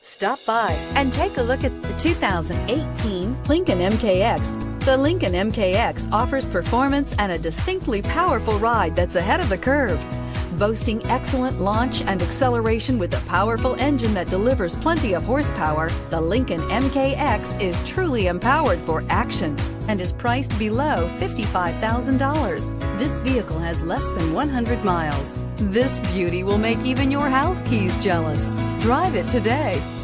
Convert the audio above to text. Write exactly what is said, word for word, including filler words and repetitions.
Stop by and take a look at the two thousand eighteen Lincoln M K X. The Lincoln M K X offers performance and a distinctly powerful ride that's ahead of the curve. Boasting excellent launch and acceleration with a powerful engine that delivers plenty of horsepower, the Lincoln M K X is truly empowered for action and is priced below fifty-five thousand dollars. This vehicle has less than one hundred miles. This beauty will make even your house keys jealous. Drive it today.